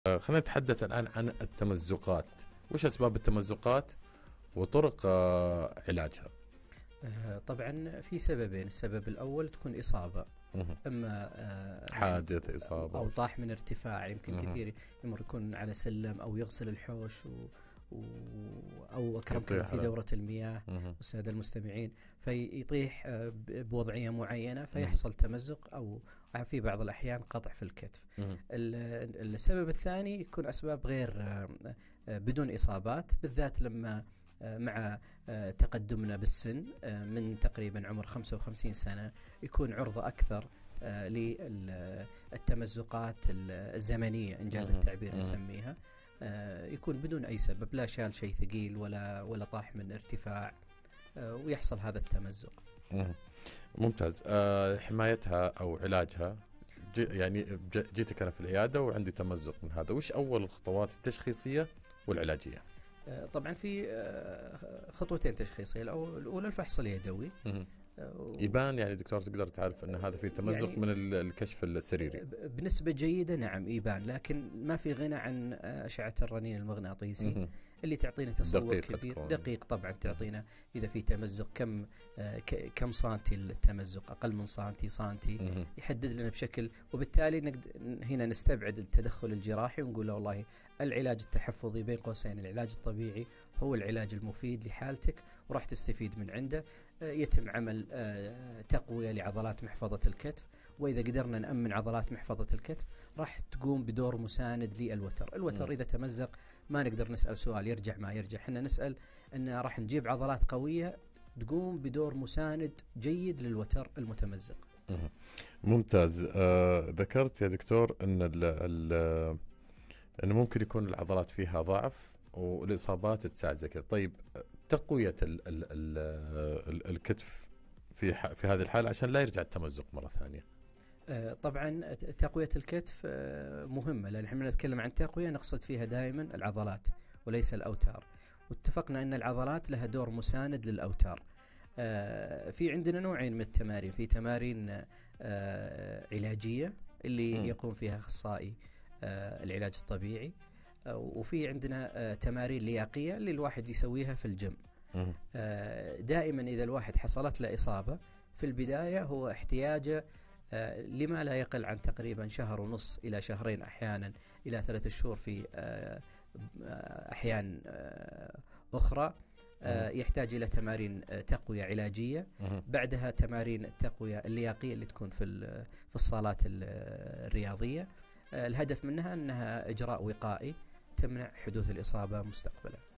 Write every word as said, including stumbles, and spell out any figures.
آه، خلينا نتحدث الآن عن التمزقات. وش أسباب التمزقات وطرق آه، علاجها؟ آه، طبعا في سببين. السبب الأول تكون إصابة، مهم. إما آه، حادث يعني إصابة. أو طاح من ارتفاع. يمكن مهم. كثير يمر يكون على سلم أو يغسل الحوش و و أو أكرمكم يطيح في على- دورة المياه مهم. والسادة المستمعين، فيطيح آه، ب- بوضعية معينة مهم. فيحصل تمزق أو في بعض الأحيان قطع في الكتف. مهم. ال- السبب الثاني يكون أسباب غير آه، آه، بدون إصابات، بالذات لما آه، مع آه، تقدمنا بالسن، آه، من تقريبا عمر خمسة وخمسين سنة يكون عرضة أكثر آه، للتمزقات الزمنية إنجاز مهم. التعبير مهم. نسميها. آه، يكون بدون أي سبب، لا شال شيء ثقيل ولا ولا طاح من ارتفاع، آه، ويحصل هذا التمزق. مهم. ممتاز. آه، حمايتها أو علاجها، جي يعني ج- جيتك أنا في العيادة وعندي تمزق من هذا، وش أول الخطوات التشخيصية والعلاجية؟ آه، طبعا في آه، خطوتين تشخيصية. الأول- الأولى الفحص اليدوي. مهم. آه، يبان يعني دكتور تقدر تعرف أن هذا فيه تمزق يعني من ال- الكشف السريري؟ بنسبة جيدة نعم يبان، لكن ما في غنى عن أشعة الرنين المغناطيسي مهم. اللي تعطينا تصور دقيقة كبير تكون. دقيق. طبعا تعطينا إذا في تمزق كم آه، ك- كم سنتي التمزق، أقل من سنتي سنتي، مهم. يحدد لنا بشكل. وبالتالي نقد هنا نستبعد التدخل الجراحي ونقول له والله العلاج التحفظي بين قوسين العلاج الطبيعي هو العلاج المفيد لحالتك وراح تستفيد من عنده. آه، يتم عمل آه، تقوية لعضلات محفظة الكتف، وإذا قدرنا نأمن عضلات محفظة الكتف راح تقوم بدور مساند للوتر. الوتر مم. إذا تمزق ما نقدر نسأل سؤال يرجع ما يرجع، احنا نسأل أن راح نجيب عضلات قوية تقوم بدور مساند جيد للوتر المتمزق. مهم. ممتاز. آه، ذكرت يا دكتور أن ال ال أنه ممكن يكون العضلات فيها ضعف والإصابات تساعد زي كذا. طيب، تقوية ال ال ال ال الكتف في ح في هذه الحالة عشان لا يرجع التمزق مرة ثانية. آه، طبعا ت- تقوية الكتف آه، مهمة، لأن احنا نتكلم عن تقوية نقصد فيها دائما العضلات وليس الأوتار. واتفقنا أن العضلات لها دور مساند للأوتار. آه، في عندنا نوعين من التمارين. في تمارين آه، علاجية اللي مم. يقوم فيها أخصائي آه، العلاج الطبيعي، آه، وفي عندنا آه، تمارين لياقية اللي الواحد يسويها في الجيم. مهم. آه، دائما إذا الواحد حصلت له إصابة في البداية هو احتياجه آه، لما لا يقل عن تقريبا شهر ونص إلى شهرين، أحيانا إلى ثلاث شهور في آه، آه، أحيان آه، أخرى. آه، مهم. يحتاج إلى تمارين آه، تقوية علاجية، مهم. بعدها تمارين التقوية اللياقية اللي تكون في ال- في الصالات ال- الرياضية. آه، الهدف منها أنها إجراء وقائي تمنع حدوث الإصابة مستقبلا.